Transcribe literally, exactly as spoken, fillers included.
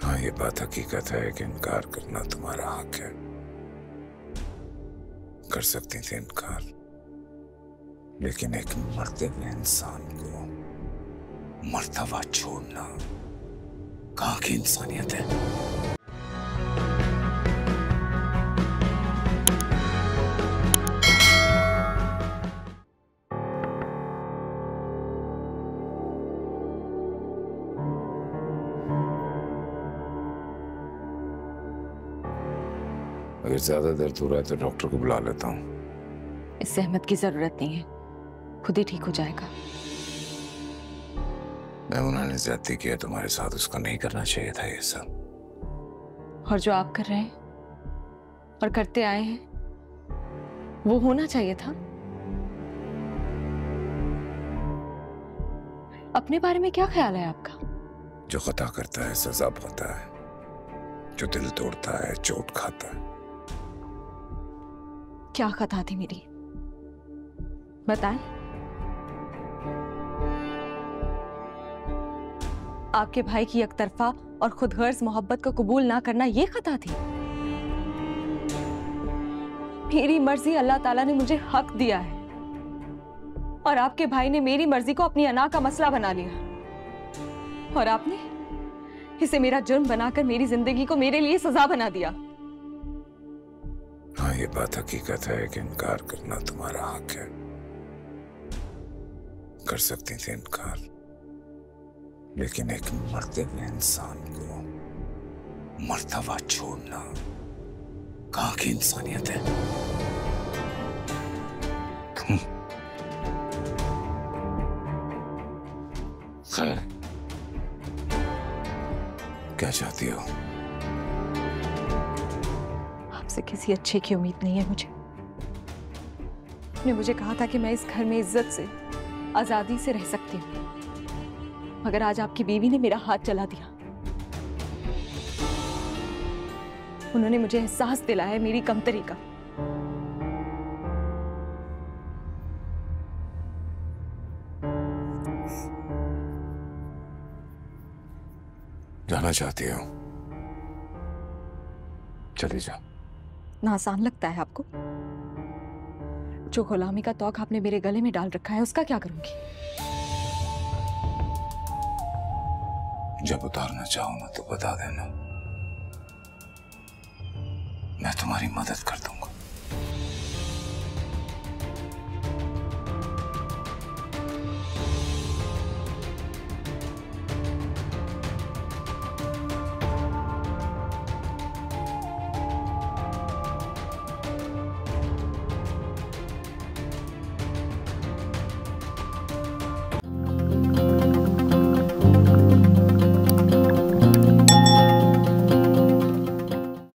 हाँ, ये बात हकीकत है कि इनकार करना तुम्हारा हक है। कर सकती थी इनकार, लेकिन एक मरते हुए इंसान को मर्तबा छोड़ना कहाँ की इंसानियत है। अगर ज्यादा दर्द हो रहा है तो डॉक्टर को बुला लेता हूँ। इस सहमत की जरूरत नहीं है, खुद ही ठीक हो जाएगा। मैमुना ने ज्यादती किया तुम्हारे साथ, उसको नहीं करना चाहिए था ये सब। और जो आप कर रहे हैं और करते आए हैं वो होना चाहिए था। अपने बारे में क्या ख्याल है आपका? जो खता करता है सजा पाता है, जो दिल तोड़ता है चोट खाता है। क्या खता थी मेरी, बताएं। आपके भाई की एकतरफा और खुदगर्ज मोहब्बत को कबूल ना करना ये खता थी? मेरी मर्जी अल्लाह ताला ने मुझे हक दिया है और आपके भाई ने मेरी मर्जी को अपनी अना का मसला बना लिया और आपने इसे मेरा जुर्म बनाकर मेरी जिंदगी को मेरे लिए सजा बना दिया। हाँ, ये बात हकीकत है कि इनकार करना तुम्हारा हक है। कर सकती थी इनकार, लेकिन एक मरते हुए इंसान को मर्तबा छोड़ना कहाँ की इंसानियत है। तुम खैर क्या चाहती हो? आपसे किसी अच्छे की उम्मीद नहीं है मुझे। आपने मुझे कहा था कि मैं इस घर में इज्जत से, आजादी से रह सकती हूँ, मगर आज आपकी बीवी ने मेरा हाथ चला दिया। उन्होंने मुझे एहसास दिलाया मेरी कमतरी का। जाना चाहती हो? चली जाओ। ना आसान लगता है आपको? जो गुलामी का तौक आपने मेरे गले में डाल रखा है उसका क्या करूंगी? जब उतारना चाहो ना तो बता देना, मैं तुम्हारी मदद कर दूंगा।